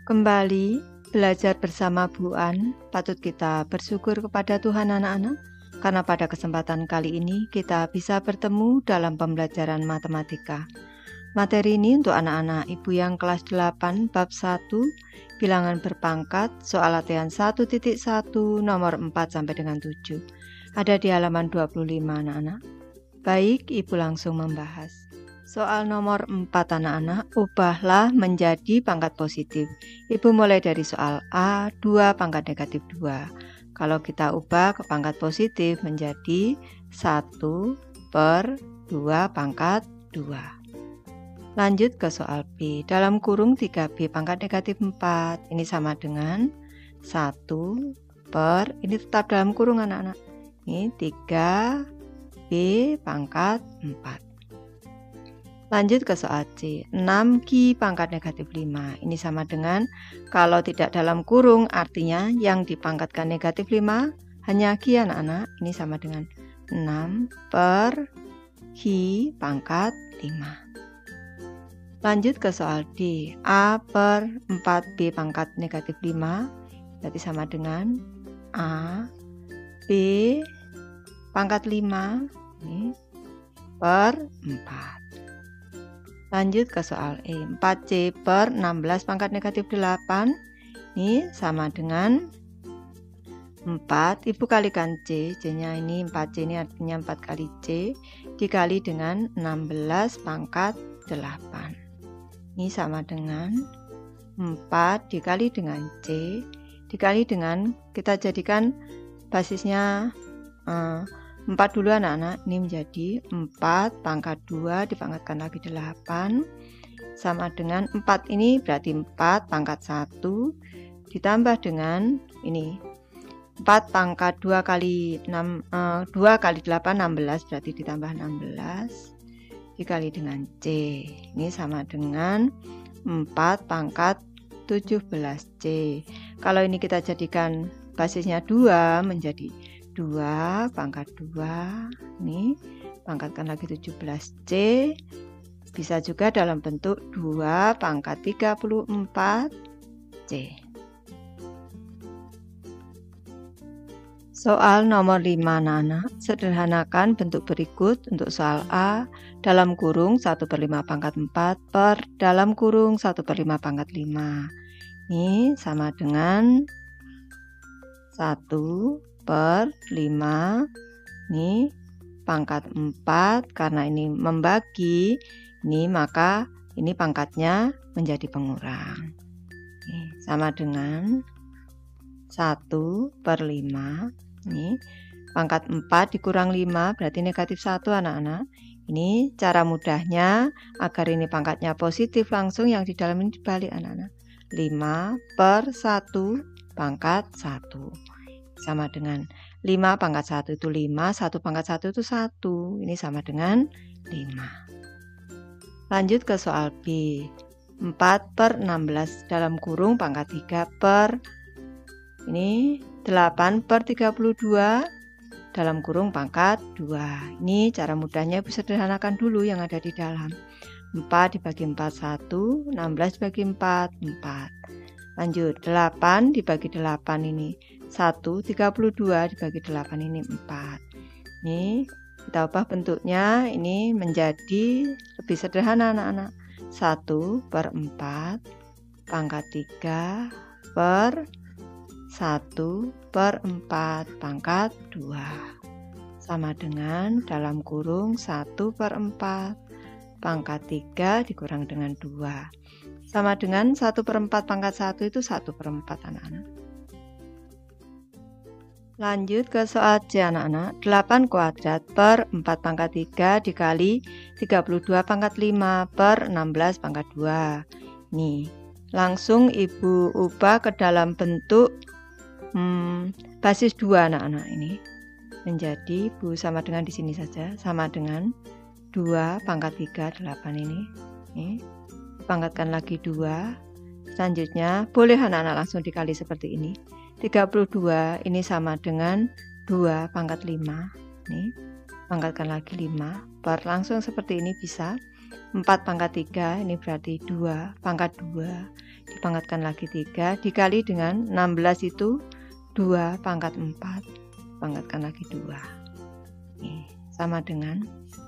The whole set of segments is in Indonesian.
Kembali belajar bersama Bu An, patut kita bersyukur kepada Tuhan anak-anak, karena pada kesempatan kali ini kita bisa bertemu dalam pembelajaran matematika. Materi ini untuk anak-anak ibu yang kelas 8 bab 1, bilangan berpangkat, soal latihan 1.1 nomor 4 sampai dengan 7. Ada di halaman 25 anak-anak. Baik, ibu langsung membahas. Soal nomor 4 anak-anak, ubahlah menjadi pangkat positif. Ibu mulai dari soal A, 2 pangkat negatif 2. Kalau kita ubah ke pangkat positif menjadi 1/2 pangkat 2. Lanjut ke soal B, dalam kurung 3B pangkat negatif 4. Ini sama dengan 1 per, ini tetap dalam kurung anak-anak. Ini 3B pangkat 4. Lanjut ke soal C, 6Q pangkat negatif 5. Ini sama dengan, kalau tidak dalam kurung artinya yang dipangkatkan negatif 5 hanya Q anak-anak. Ini sama dengan 6 per Q pangkat 5. Lanjut ke soal D, A per 4B pangkat negatif 5. Berarti sama dengan A, B pangkat 5 ini, per 4. Lanjut ke soal E, 4C per 16 pangkat negatif 8. Ini sama dengan 4. Ibu kalikan C, C-nya ini 4C ini artinya 4 kali C, dikali dengan 16 pangkat 8. Ini sama dengan 4 dikali dengan C, dikali dengan, kita jadikan basisnya 4 dulu anak-anak. Ini menjadi 4 pangkat 2 dipangkatkan lagi 8 sama dengan 4 ini berarti 4 pangkat 1 ditambah dengan ini 4 pangkat 2 kali 6, 2 kali 8 16 berarti ditambah 16 dikali dengan C. Ini sama dengan 4 pangkat 17C. Kalau ini kita jadikan basisnya 2 menjadi 2 pangkat 2, ini pangkatkan lagi 17C, bisa juga dalam bentuk 2 pangkat 34C. Soal nomor 5 anak-anak, sederhanakan bentuk berikut untuk soal A, dalam kurung 1/5 pangkat 4 per dalam kurung 1/5 pangkat 5. Ini sama dengan 1/5, ini pangkat 4, karena ini membagi, ini maka ini pangkatnya menjadi pengurang. Ini sama dengan 1/5, ini pangkat 4 dikurang 5 berarti negatif 1 anak-anak. Ini cara mudahnya agar ini pangkatnya positif langsung, yang di dalam ini dibalik anak-anak. 5/1 pangkat 1. Sama dengan 5 pangkat 1 itu 5, 1 pangkat 1 itu 1. Ini sama dengan 5. Lanjut ke soal B, 4/16 dalam kurung pangkat 3 per, ini 8/32 dalam kurung pangkat 2. Ini cara mudahnya ibu sederhanakan dulu yang ada di dalam. 4 dibagi 4 1, 16 dibagi 4 4. Lanjut, 8 dibagi 8 ini 1, 32 dibagi 8 ini 4. Ini kita ubah bentuknya, ini menjadi lebih sederhana anak-anak. 1/4 pangkat 3 per 1/4 pangkat 2. Sama dengan dalam kurung 1/4 pangkat 3 dikurang dengan 2. Sama dengan 1/4 pangkat 1 itu 1/4 anak-anak. Lanjut ke soal C anak-anak, 8 kuadrat per 4 pangkat 3 dikali 32 pangkat 5 per 16 pangkat 2. Nih, langsung ibu ubah ke dalam bentuk basis 2 anak-anak. Ini menjadi ibu sama dengan di sini saja, sama dengan 2 pangkat 3 8 ini. Nih, pangkatkan lagi 2. Selanjutnya boleh anak-anak langsung dikali seperti ini. 32 ini sama dengan 2 pangkat 5. Nih, pangkatkan lagi 5 per, langsung seperti ini bisa 4 pangkat 3, ini berarti 2 pangkat 2, dipangkatkan lagi 3, dikali dengan 16 itu 2 pangkat 4, pangkatkan lagi 2. Ini sama dengan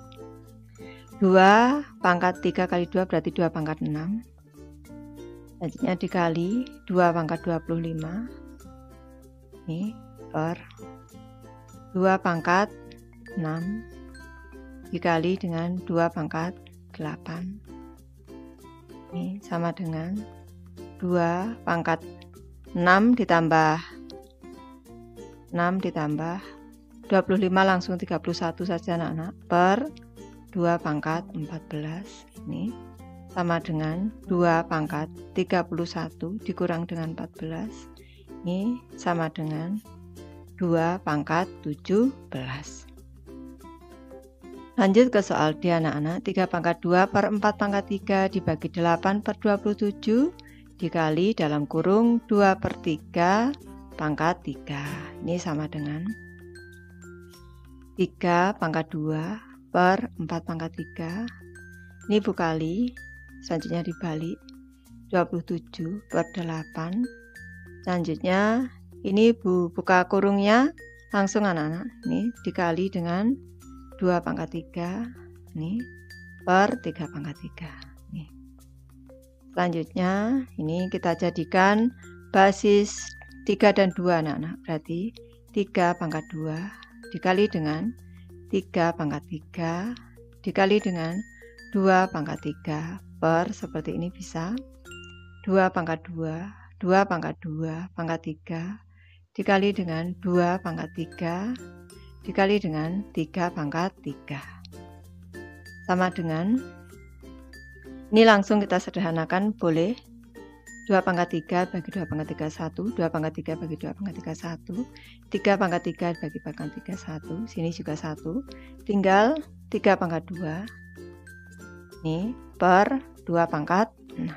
2 pangkat 3 kali 2 berarti 2 pangkat 6. Selanjutnya dikali 2 pangkat 25. Ini per 2 pangkat 6 dikali dengan 2 pangkat 8. Ini sama dengan 2 pangkat 6 ditambah 6 ditambah 25 langsung 31 saja anak-anak, per 2 pangkat 14. Ini sama dengan 2 pangkat 31 dikurang dengan 14. Ini sama dengan 2 pangkat 17. Lanjut ke soal D anak-anak. 3 pangkat 2 per 4 pangkat 3 dibagi 8 per 27 dikali dalam kurung 2 per 3 pangkat 3. Ini sama dengan 3 pangkat 2 per 4 pangkat 3. Ini bukali, selanjutnya dibalik 27 per 8. Selanjutnya ini buka kurungnya langsung anak-anak. Ini dikali dengan 2 pangkat 3 ini per 3 pangkat 3 nih. Selanjutnya ini kita jadikan basis 3 dan 2 anak-anak, berarti 3 pangkat 2 dikali dengan 3 pangkat 3 dikali dengan 2 pangkat 3 per, seperti ini bisa 2 pangkat 2 pangkat 2 pangkat 3 dikali dengan 2 pangkat 3 dikali dengan 3 pangkat 3. Sama dengan, ini langsung kita sederhanakan, boleh 2 pangkat 3 bagi 2 pangkat 3 1, 2 pangkat 3 bagi 2 pangkat 3 1, 3 pangkat 3 bagi pangkat 3 1, sini juga 1, tinggal 3 pangkat 2 ini per 2 pangkat 6.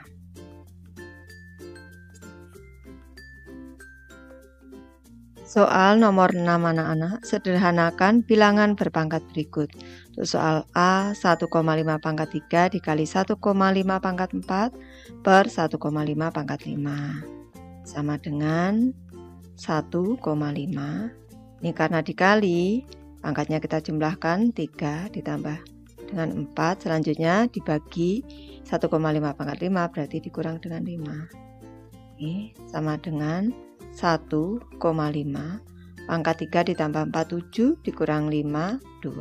Soal nomor 6 anak-anak, sederhanakan bilangan berpangkat berikut. Untuk soal A, 1,5 pangkat 3 dikali 1,5 pangkat 4 per 1,5 pangkat 5. Sama dengan 1,5. Ini karena dikali, pangkatnya kita jumlahkan 3 ditambah dengan 4. Selanjutnya dibagi 1,5 pangkat 5 berarti dikurang dengan 5. Ini sama dengan 1,5 pangkat 3 ditambah 47 dikurang 5,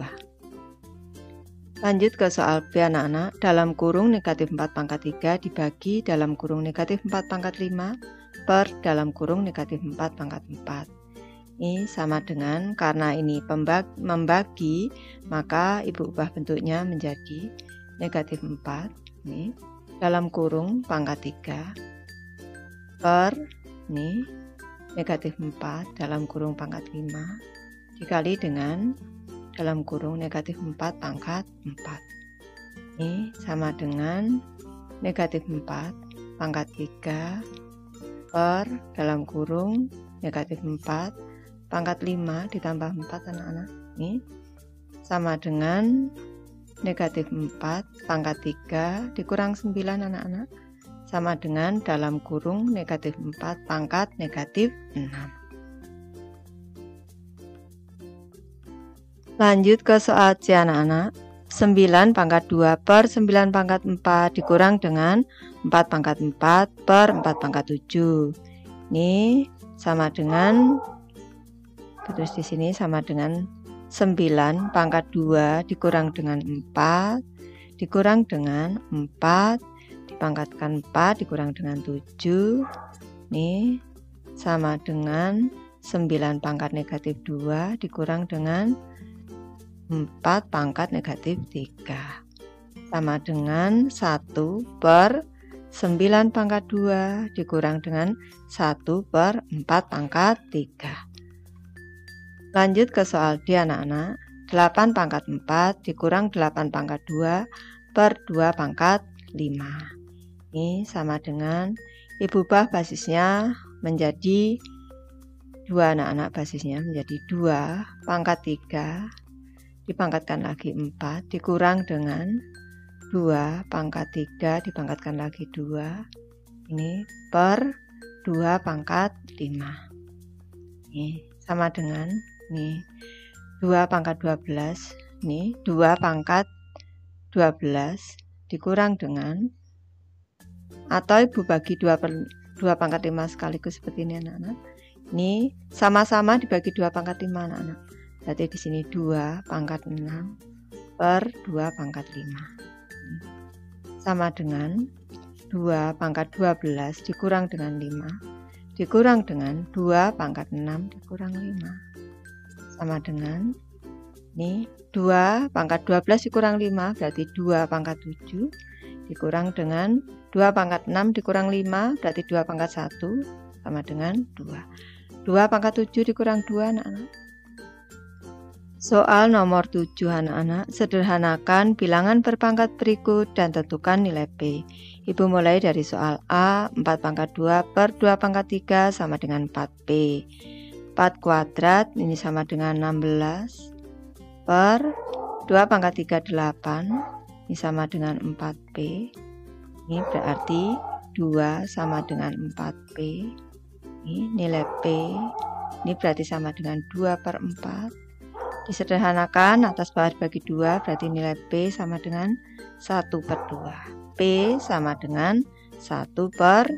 2. Lanjut ke soal B anak-anak. Dalam kurung negatif 4 pangkat 3 dibagi dalam kurung negatif 4 pangkat 5 per dalam kurung negatif 4 pangkat 4. Ini sama dengan, karena ini membagi, maka ibu ubah bentuknya menjadi negatif 4 ini dalam kurung pangkat 3 per ini negatif 4 dalam kurung pangkat 5 dikali dengan dalam kurung negatif 4 pangkat 4. Ini sama dengan negatif 4 pangkat 3 per dalam kurung negatif 4 pangkat 5 ditambah 4 anak-anak. Ini sama dengan negatif 4 pangkat 3 dikurang 9 anak-anak, sama dengan dalam kurung negatif 4 pangkat negatif 6. Lanjut ke soal C anak-anak. 9 pangkat 2 per 9 pangkat 4 dikurang dengan 4 pangkat 4 per 4 pangkat 7. Ini sama dengan, terus di sini sama dengan 9 pangkat 2 dikurang dengan 4 dikurang dengan 4 dipangkatkan 4 dikurang dengan 7. Ini sama dengan 9 pangkat negatif 2 dikurang dengan 4 pangkat negatif 3. Sama dengan 1 per 9 pangkat 2 dikurang dengan 1 per 4 pangkat 3. Lanjut ke soal D anak-anak. 8 pangkat 4 dikurang 8 pangkat 2 per 2 pangkat 5. Ini sama dengan, ibu ubah basisnya menjadi 2 anak-anak, basisnya menjadi 2 pangkat 3 dipangkatkan lagi 4 dikurang dengan 2 pangkat 3 dipangkatkan lagi 2. Ini per 2 pangkat 5. Ini sama dengan nih 2 pangkat 12. Ini 2 pangkat 12 dikurang dengan, atau Ibu bagi 2 pangkat 5 sekaligus seperti ini anak-anak. Ini sama-sama dibagi 2 pangkat 5 anak-anak. Berarti di sini 2 pangkat 6 per 2 pangkat 5. Sama dengan 2 pangkat 12 dikurang dengan 5 dikurang dengan 2 pangkat 6 dikurang 5. Sama dengan ini 2 pangkat 12 dikurang 5 berarti 2 pangkat 7 dikurang dengan 2 pangkat 6 dikurang 5 berarti 2 pangkat 1 sama dengan 2. 2 pangkat 7 dikurang 2 anak-anak. Soal nomor 7 anak-anak, sederhanakan bilangan berpangkat berikut dan tentukan nilai P. Ibu mulai dari soal A, 4 pangkat 2 per 2 pangkat 3 sama dengan 4P. 4 kuadrat ini sama dengan 16 per 2 pangkat 3 8 ini sama dengan 4P. Ini berarti 2 sama dengan 4P. Ini nilai P ini berarti sama dengan 2 per 4. Disederhanakan, atas bawah dibagi 2 berarti nilai P sama dengan 1 per 2. P sama dengan 1 per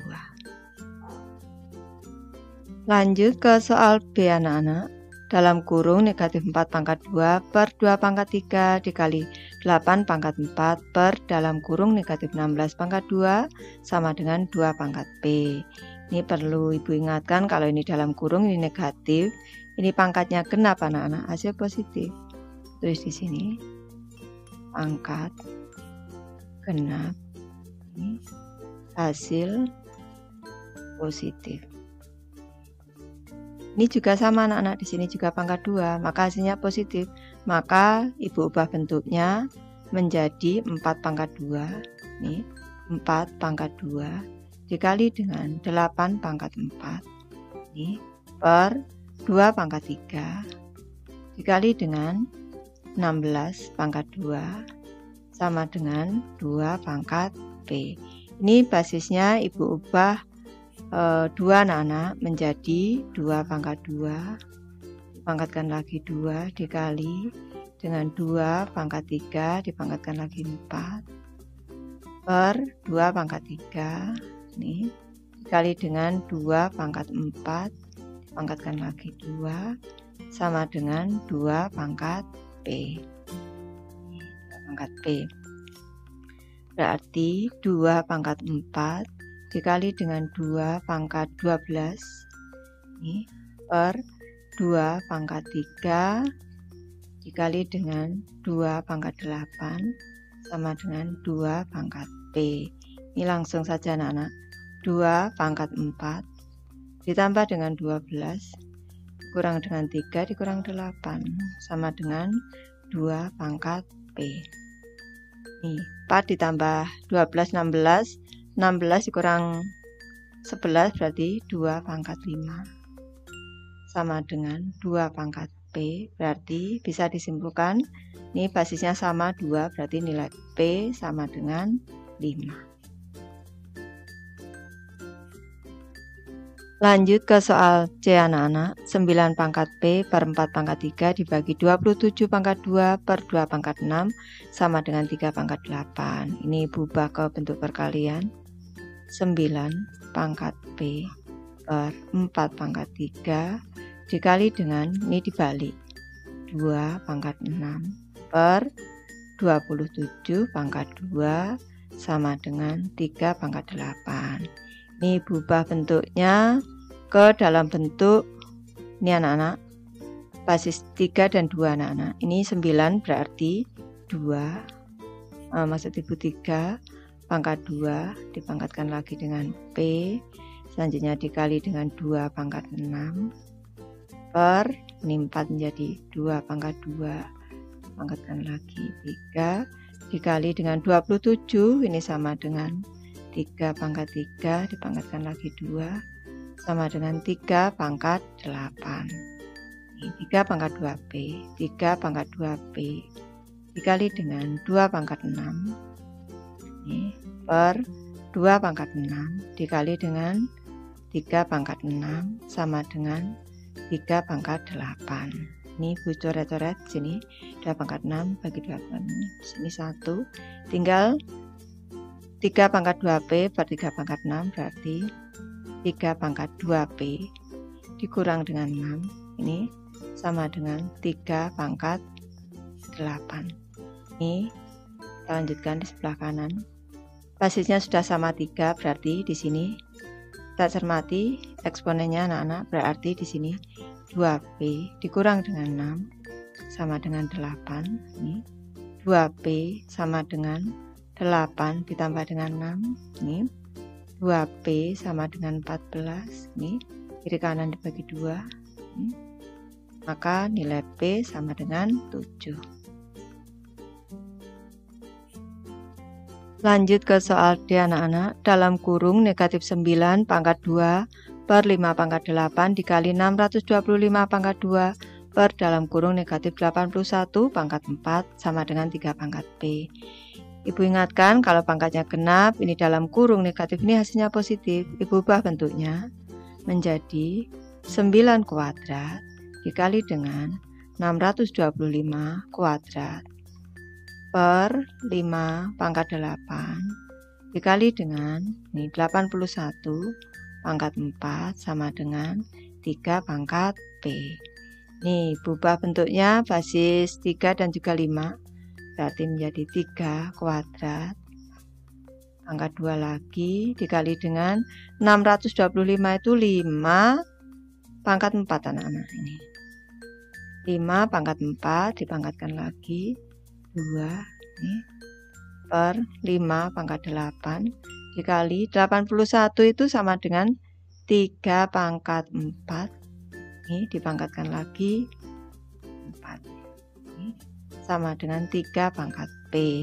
2. Lanjut ke soal B anak-anak. Dalam kurung negatif 4 pangkat 2 per 2 pangkat 3 dikali 8 pangkat 4 per dalam kurung negatif 16 pangkat 2 sama dengan 2 pangkat P. Ini perlu Ibu ingatkan kalau ini dalam kurung ini negatif. Ini pangkatnya genap anak-anak, hasil positif. Tulis di sini pangkat genap ini hasil positif. Ini juga sama anak-anak, di sini juga pangkat 2, maka hasilnya positif. Maka Ibu ubah bentuknya menjadi 4 pangkat 2. Nih, 4 pangkat 2 dikali dengan 8 pangkat 4. Nih, per 2 pangkat 3 dikali dengan 16 pangkat 2 sama dengan 2 pangkat P. Ini basisnya Ibu ubah 2 anak-anak menjadi 2 pangkat 2. Dipangkatkan lagi 2 dikali dengan 2 pangkat 3 dipangkatkan lagi 4 per 2 pangkat 3. Ini dikali dengan 2 pangkat 4 pangkatkan lagi 2 sama dengan 2 pangkat P. 2 pangkat P. Berarti 2 pangkat 4 dikali dengan 2 pangkat 12 ini per 2 pangkat 3 dikali dengan 2 pangkat 8 sama dengan 2 pangkat P. Ini langsung saja anak-anak. 2 pangkat 4 ditambah dengan 12 kurang dengan 3 dikurang 8 sama dengan 2 pangkat P. Nih, 4 ditambah 12 16, 16 dikurang 11 berarti 2 pangkat 5 sama dengan 2 pangkat P. Berarti bisa disimpulkan ini basisnya sama 2 berarti nilai P sama dengan 5. Lanjut ke soal C anak-anak. 9 pangkat P per 4 pangkat 3 dibagi 27 pangkat 2 per 2 pangkat 6 sama dengan 3 pangkat 8. Ini berubah ke bentuk perkalian. 9 pangkat P per 4 pangkat 3 dikali dengan, ini dibalik, 2 pangkat 6 per 27 pangkat 2 sama dengan 3 pangkat 8. Ini berubah bentuknya ke dalam bentuk ini anak-anak basis 3 dan 2 anak-anak. Ini 9 berarti 2 maksud Ibu 3 pangkat 2 dipangkatkan lagi dengan P, selanjutnya dikali dengan 2 pangkat 6 per ini 4 menjadi 2 pangkat 2 dipangkatkan lagi 3 dikali dengan 27 ini sama dengan 3 pangkat 3 dipangkatkan lagi 2 sama dengan 3 pangkat 8. Ini 3 pangkat 2P, 3 pangkat 2P dikali dengan 2 pangkat 6 ini, per 2 pangkat 6 dikali dengan 3 pangkat 6 sama dengan 3 pangkat 8. Ini Ibu coret-coret sini 2 pangkat 6 bagi 2 pangkat 6. Sini 1. Tinggal 3 pangkat 2P per 3 pangkat 6 berarti 3 pangkat 2P dikurang dengan 6. Ini sama dengan 3 pangkat 8. Ini kita lanjutkan di sebelah kanan. Basisnya sudah sama 3, berarti di sini kita cermati eksponennya anak-anak, berarti di sini 2P dikurang dengan 6 sama dengan 8. Ini 2P sama dengan 8 ditambah dengan 6. Ini 2P sama dengan 14. Ini kiri kanan dibagi 2. Ini. Maka nilai P sama dengan 7. Lanjut ke soal D anak-anak. Dalam kurung negatif 9 pangkat 2 per 5 pangkat 8 dikali 625 pangkat 2 per dalam kurung negatif 81 pangkat 4 sama dengan 3 pangkat P. Ibu ingatkan kalau pangkatnya genap, ini dalam kurung negatif, ini hasilnya positif. Ibu ubah bentuknya menjadi 9 kuadrat dikali dengan 625 kuadrat per 5 pangkat 8 dikali dengan ini 81 pangkat 4 sama dengan 3 pangkat P. Nih, berubah bentuknya basis 3 dan juga 5. Berarti menjadi 3 kuadrat pangkat 2 lagi dikali dengan 625 itu 5 pangkat 4 anak-anak ini. 5 pangkat 4 dipangkatkan lagi 2 nih, per 5 pangkat 8 dikali 81 itu sama dengan 3 pangkat 4 ini dipangkatkan lagi 4 ini, sama dengan 3 pangkat P.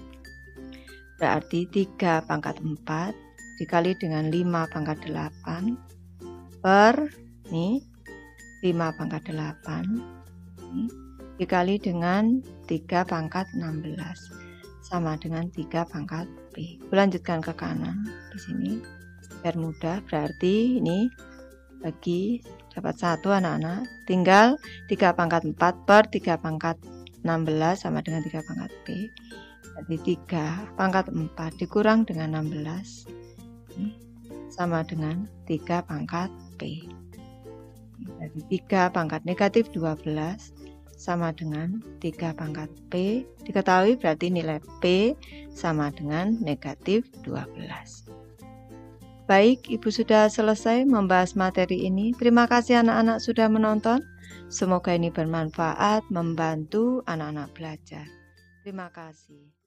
Berarti 3 pangkat 4 dikali dengan 5 pangkat 8 per nih 5 pangkat 8 ini, dikali dengan 3 pangkat 16 sama dengan 3 pangkat P. Lanjutkan ke kanan di sini biar mudah. Berarti ini bagi dapat 1 anak-anak, tinggal 3 pangkat 4 per 3 pangkat 16 sama dengan 3 pangkat P. Berarti 3 pangkat 4 dikurang dengan 16 ini, sama dengan 3 pangkat P. Berarti 3 pangkat negatif 12 sama dengan 3 pangkat P. Diketahui berarti nilai P sama dengan negatif 12. Baik, Ibu sudah selesai membahas materi ini. Terima kasih anak-anak sudah menonton. Semoga ini bermanfaat, membantu anak-anak belajar. Terima kasih.